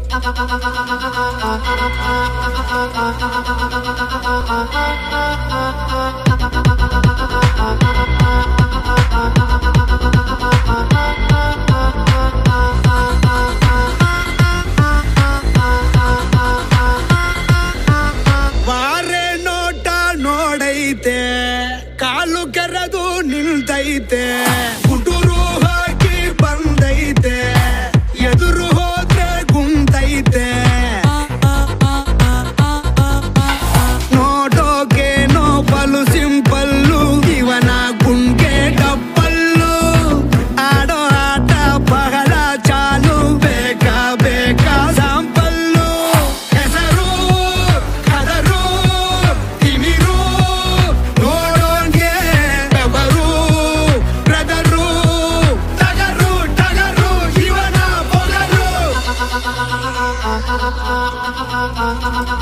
ವಾರೆ ನೋಟ ನೋಡೈತೆ ಕಾಲು ಕೆರೆದು ನಿಲ್ತೈತೆ ಕುಟುರು ಹಾಕಿ ಬಂದೈತೆ ಎದುರು ಹೋದ್ರೆ ಗುಂತೈತೆ ನೋಡೋಕೇನೋ ಬಲು ಸಿಂಪಲ್ಲು ಇವನ ಗುಂಗೆ ಡಪ್ಪಲ್ಲು ಆಡೋ ಆಟ ಬಹಳ ಚಾಲು ಬೇಕಾ ಬೇಕಾ ಸಾಂಪಲ್ಲು ಹೆಸರು ಕದರು ತಿಮಿರು ನೋಡೋಂಗೆ ಬೆವರು ಬ್ರದರು ಟಗರು ಟಗರು ಇವನ ಬೊಗರು